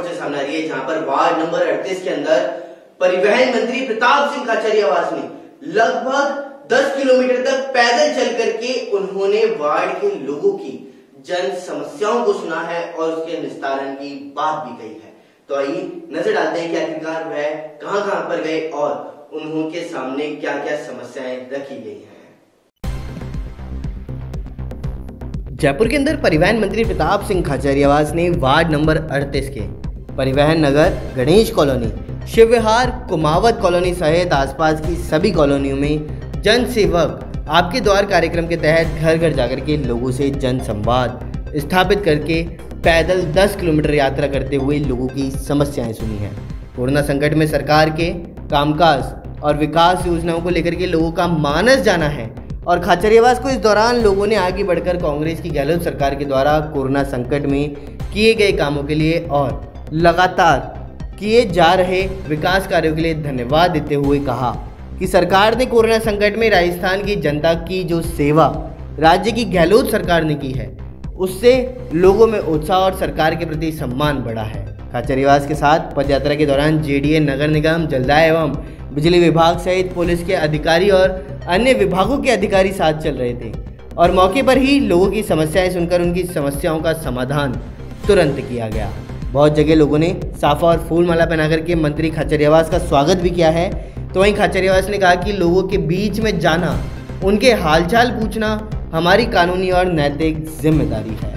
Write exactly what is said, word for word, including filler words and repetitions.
खबर से सामने आ रही है, जहां पर वार्ड नंबर अड़तीस के अंदर परिवहन मंत्री प्रताप सिंह खाचरियावास ने लगभग दस किलोमीटर तक पैदल चल करके उन्होंने वार्ड के लोगों की जन समस्याओं को सुना है और उसके निस्तारण की बात भी कही है। तो आइए नजर डालते हैं कि आखिरकार वह कहां कहां पर गए और उन्होंने सामने क्या क्या समस्याएं रखी गई हैं। जयपुर के अंदर परिवहन मंत्री प्रताप सिंह खाचरियावास ने वार्ड नंबर अड़तीस के परिवहन नगर, गणेश कॉलोनी, शिव विहार, कुमावत कॉलोनी सहित आसपास की सभी कॉलोनियों में जन सेवक आपके द्वार कार्यक्रम के तहत घर घर जाकर के लोगों से जन संवाद स्थापित करके पैदल दस किलोमीटर यात्रा करते हुए लोगों की समस्याएं सुनी हैं। कोरोना संकट में सरकार के कामकाज और विकास योजनाओं को लेकर के लोगों का मानस जाना है और खाचरियावास को इस दौरान लोगों ने आगे बढ़कर कांग्रेस की गहलोत सरकार के द्वारा कोरोना संकट में किए गए कामों के लिए और लगातार किए जा रहे विकास कार्यों के लिए धन्यवाद देते हुए कहा कि सरकार ने कोरोना संकट में राजस्थान की जनता की जो सेवा राज्य की गहलोत सरकार ने की है, उससे लोगों में उत्साह और सरकार के प्रति सम्मान बढ़ा है। खाचरियावास के साथ पदयात्रा के दौरान जेडीए, नगर निगम, जलदाय एवं बिजली विभाग सहित पुलिस के अधिकारी और अन्य विभागों के अधिकारी साथ चल रहे थे और मौके पर ही लोगों की समस्याएं सुनकर उनकी समस्याओं का समाधान तुरंत किया गया। बहुत जगह लोगों ने साफा और फूल माला पहना करके मंत्री खाचरियावास का स्वागत भी किया है। तो वहीं खाचरियावास ने कहा कि लोगों के बीच में जाना, उनके हालचाल पूछना हमारी कानूनी और नैतिक जिम्मेदारी है।